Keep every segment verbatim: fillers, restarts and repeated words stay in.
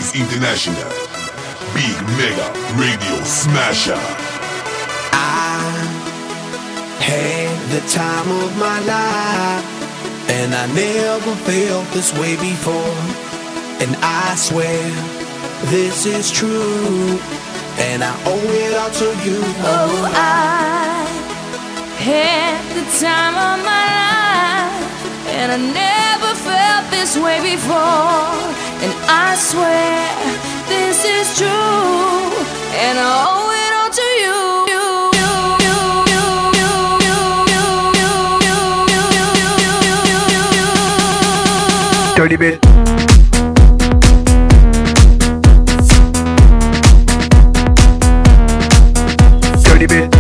is international. Big mega radio smasher. I had the time of my life, and I never felt this way before. And I swear this is true, and I owe it all to you. Oh, I had the time of my life, and I never felt this way before. And I swear this is true, and I owe it all to you. Dirty bit. Dirty bit.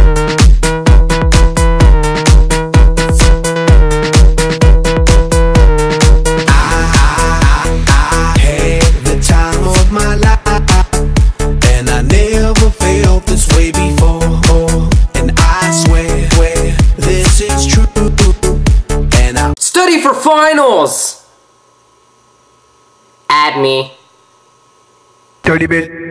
For finals! Add me. Dirty bit.